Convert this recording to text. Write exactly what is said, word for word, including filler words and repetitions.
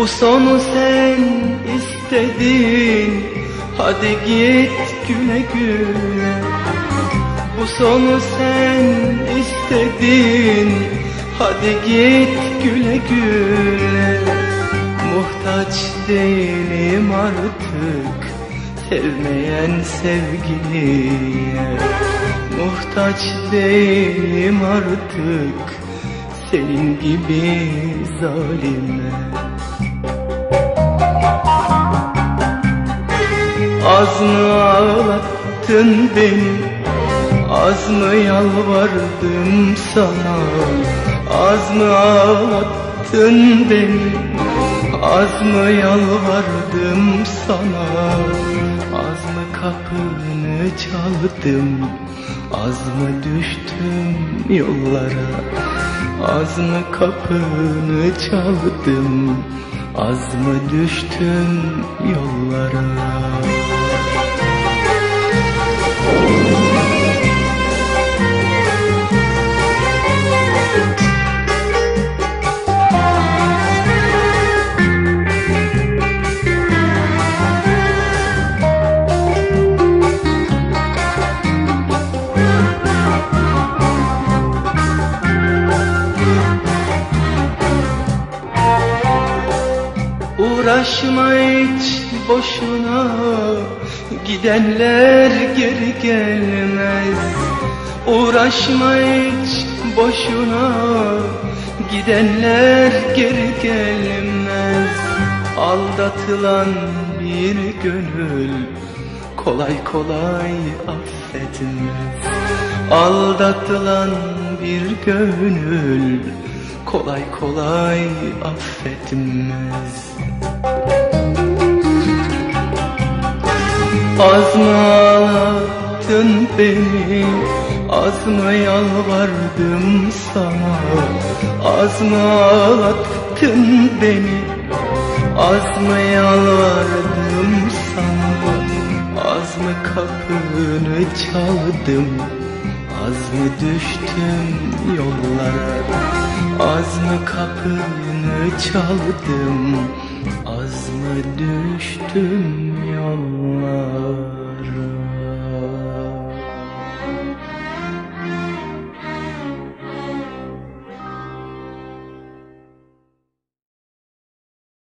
Bu sonu sen istedin, hadi git güle güle. Bu sonu sen istedin, hadi git güle güle. Muhtaç değilim artık sevmeyen sevgiliye. Muhtaç değilim artık senin gibi zalime. Az mı ağlattın beni, az mı yalvardım sana. Az mı ağlattın beni, az mı yalvardım sana. Az mı kapını çaldım, az mı düştüm yollara. Az mı kapını çaldım, az mı düştüm yollara. Uğraşma hiç boşuna, gidenler geri gelmez. Uğraşma hiç boşuna, gidenler geri gelmez. Aldatılan bir gönül kolay kolay affetmez. Aldatılan bir gönül kolay kolay affetmez. Az mı ağlattın beni, az mı yalvardım sana. Az mı ağlattın beni, az mı yalvardım sana. Az mı kapını çaldım, az mı düştüm yollara. Az mı kapını çaldım, az mı düştüm yollara.